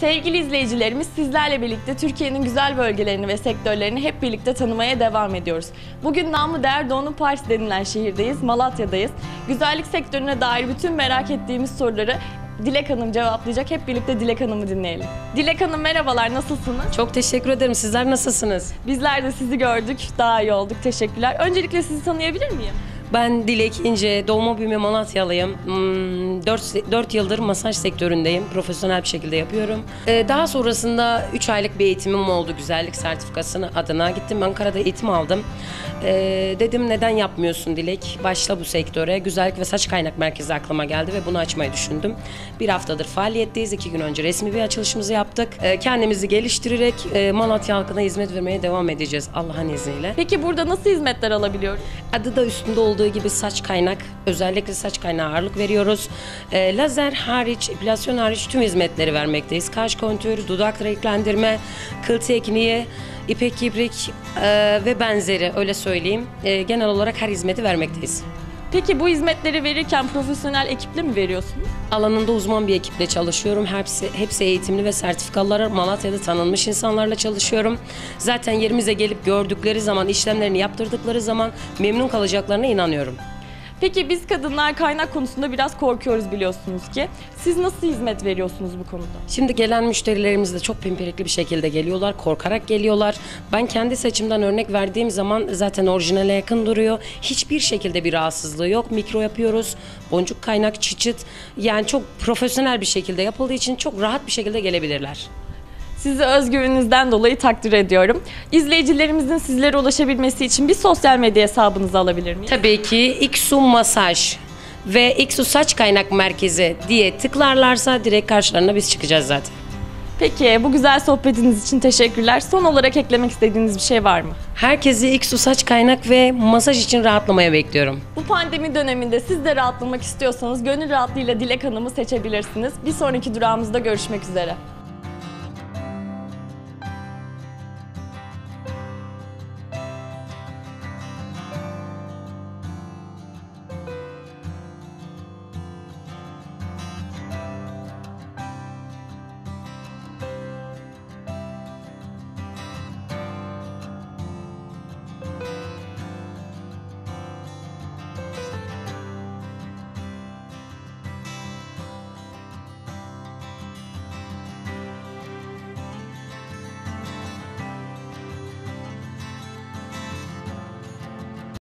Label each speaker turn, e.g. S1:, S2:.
S1: Sevgili izleyicilerimiz, sizlerle birlikte Türkiye'nin güzel bölgelerini ve sektörlerini hep birlikte tanımaya devam ediyoruz. Bugün namı değer Doğu'nun Paris denilen şehirdeyiz, Malatya'dayız. Güzellik sektörüne dair bütün merak ettiğimiz soruları Dilek Hanım cevaplayacak. Hep birlikte Dilek Hanım'ı dinleyelim. Dilek Hanım merhabalar, nasılsınız?
S2: Çok teşekkür ederim. Sizler nasılsınız?
S1: Bizler de sizi gördük, daha iyi olduk. Teşekkürler. Öncelikle sizi tanıyabilir miyim?
S2: Ben Dilek İnce, doğma büyüme Malatyalıyım. 4 yıldır masaj sektöründeyim. Profesyonel bir şekilde yapıyorum. Daha sonrasında 3 aylık bir eğitimim oldu. Güzellik sertifikasını adına gittim. Ankara'da eğitim aldım. Dedim neden yapmıyorsun Dilek? Başla bu sektöre. Güzellik ve saç kaynak merkezi aklıma geldi ve bunu açmayı düşündüm. Bir haftadır faaliyetteyiz. 2 gün önce resmi bir açılışımızı yaptık. Kendimizi geliştirerek Malatya halkına hizmet vermeye devam edeceğiz Allah'ın izniyle.
S1: Peki burada nasıl hizmetler alabiliyoruz?
S2: Adı da üstünde olduğu gibi saç kaynak, özellikle saç kaynağı ağırlık veriyoruz. Lazer hariç, epilasyon hariç tüm hizmetleri vermekteyiz. Kaş kontür, dudak renklendirme, kıl tekniği, ipek kibrik ve benzeri öyle söyleyeyim. Genel olarak her hizmeti vermekteyiz.
S1: Peki bu hizmetleri verirken profesyonel ekiple mi veriyorsunuz?
S2: Alanında uzman bir ekiple çalışıyorum. Hepsi eğitimli ve sertifikaları Malatya'da tanınmış insanlarla çalışıyorum. Zaten yerimize gelip gördükleri zaman, işlemlerini yaptırdıkları zaman memnun kalacaklarına inanıyorum.
S1: Peki biz kadınlar kaynak konusunda biraz korkuyoruz biliyorsunuz ki. Siz nasıl hizmet veriyorsunuz bu konuda?
S2: Şimdi gelen müşterilerimiz de çok pimpirikli bir şekilde geliyorlar, korkarak geliyorlar. Ben kendi saçımdan örnek verdiğim zaman zaten orijinale yakın duruyor. Hiçbir şekilde bir rahatsızlığı yok. Mikro yapıyoruz, boncuk kaynak, çıçıt. Yani çok profesyonel bir şekilde yapıldığı için çok rahat bir şekilde gelebilirler.
S1: Sizi özgüveninizden dolayı takdir ediyorum. İzleyicilerimizin sizlere ulaşabilmesi için bir sosyal medya hesabınızı alabilir miyim?
S2: Tabii ki İksu Masaj ve İksu Saç Kaynak Merkezi diye tıklarlarsa direkt karşılarına biz çıkacağız zaten.
S1: Peki bu güzel sohbetiniz için teşekkürler. Son olarak eklemek istediğiniz bir şey var mı?
S2: Herkesi İksu Saç Kaynak ve masaj için rahatlamaya bekliyorum.
S1: Bu pandemi döneminde siz de rahatlamak istiyorsanız gönül rahatlığıyla Dilek Hanım'ı seçebilirsiniz. Bir sonraki durağımızda görüşmek üzere.